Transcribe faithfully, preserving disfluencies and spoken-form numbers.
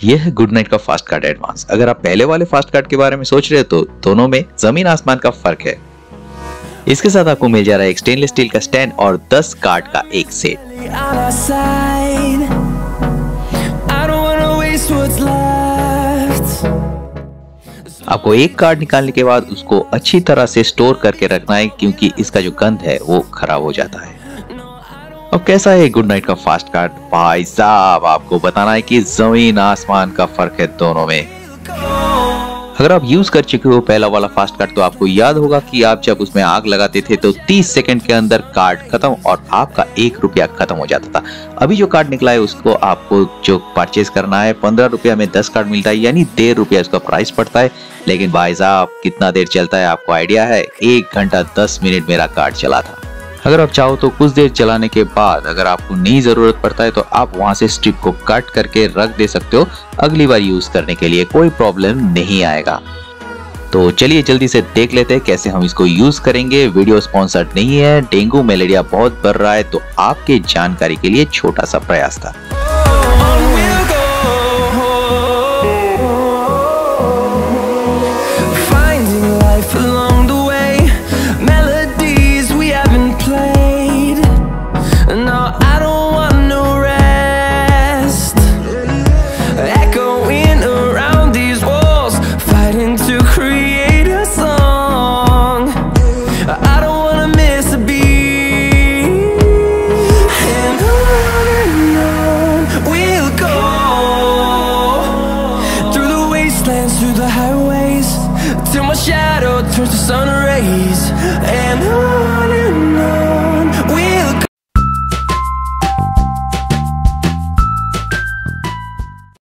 यह है Good Knight का फास्ट कार्ड एडवांस। अगर आप पहले वाले फास्ट कार्ड के बारे में सोच रहे हो तो दोनों में जमीन आसमान का फर्क है। इसके साथ आपको मिल जा रहा है एक स्टेनलेस स्टील का स्टैंड और दस कार्ड का एक सेट। आपको एक कार्ड निकालने के बाद उसको अच्छी तरह से स्टोर करके रखना है, क्योंकि इसका जो गंध है वो खराब हो जाता है। अब कैसा है गुड नाइट का फास्ट कार्ड? भाई साहब, आपको बताना है कि जमीन आसमान का फर्क है दोनों में। अगर आप यूज कर चुके हो पहला वाला फास्ट कार्ड तो आपको याद होगा कि आप जब उसमें आग लगाते थे तो तीस सेकंड के अंदर कार्ड खत्म और आपका एक रुपया खत्म हो जाता था। अभी जो कार्ड निकला है उसको आपको जो परचेज करना है पंद्रह रुपया में दस कार्ड मिलता है, यानी डेढ़ रुपया उसका प्राइस पड़ता है। लेकिन भाई साहब कितना देर चलता है आपको आइडिया है? एक घंटा दस मिनट मेरा कार्ड चला था। अगर आप चाहो तो कुछ देर चलाने के बाद अगर आपको नहीं जरूरत पड़ता है तो आप वहां से स्ट्रिप को कट करके रख दे सकते हो, अगली बार यूज करने के लिए कोई प्रॉब्लम नहीं आएगा। तो चलिए जल्दी से देख लेते हैं कैसे हम इसको यूज करेंगे। वीडियो स्पॉन्सर्ड नहीं है, डेंगू मलेरिया बहुत बढ़ रहा है तो आपके जानकारी के लिए छोटा सा प्रयास था।